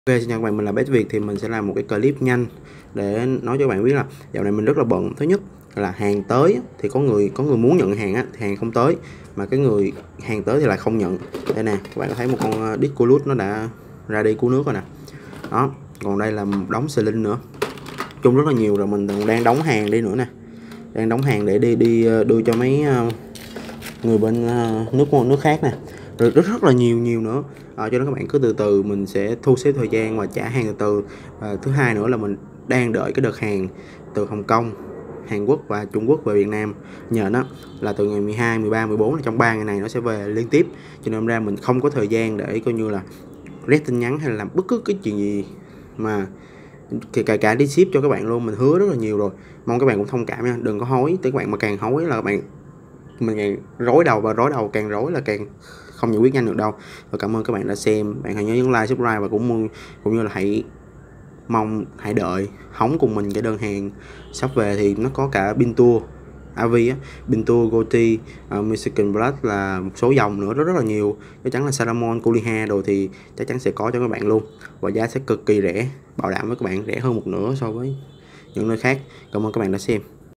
Ok, xin chào các bạn, mình là Best Việt. Thì mình sẽ làm một cái clip nhanh để nói cho các bạn biết là dạo này mình rất là bận. Thứ nhất là hàng tới thì có người muốn nhận hàng á, thì hàng không tới, mà cái người hàng tới thì lại không nhận. Đây nè, các bạn có thấy một con Discolus nó đã ra đi cứu nước rồi nè. Đó, còn đây là một đống Sling nữa. Chung rất là nhiều rồi, mình đang đóng hàng đi nữa nè. Đang đóng hàng để đi đưa cho mấy người bên nước khác nè, rồi rất là nhiều nữa. Cho nên các bạn cứ từ từ, mình sẽ thu xếp thời gian và trả hàng từ từ. Và thứ hai nữa là mình đang đợi cái đợt hàng từ Hồng Kông, Hàn Quốc và Trung Quốc về Việt Nam. Nhờ nó là từ ngày 12, 13, 14 là trong 3 ngày này nó sẽ về liên tiếp, cho nên ra mình không có thời gian để coi như là read tin nhắn hay là làm bất cứ cái chuyện gì mà cả đi ship cho các bạn luôn. Mình hứa rất là nhiều rồi, mong các bạn cũng thông cảm nha, đừng có hối. Tới các bạn mà càng hối là mình càng rối đầu, và rối đầu càng rối là càng không giải quyết nhanh được đâu. Và cảm ơn các bạn đã xem. Bạn hãy nhớ nhấn like, subscribe và cũng như là hãy đợi hóng cùng mình cái đơn hàng sắp về. Thì nó có cả Bintour AV á, Bintour, Goti, Mexican Blood, là một số dòng nữa rất là nhiều. Chắc chắn là Salomon, Kuliha đồ thì chắc chắn sẽ có cho các bạn luôn, và giá sẽ cực kỳ rẻ, bảo đảm với các bạn rẻ hơn một nửa so với những nơi khác. Cảm ơn các bạn đã xem.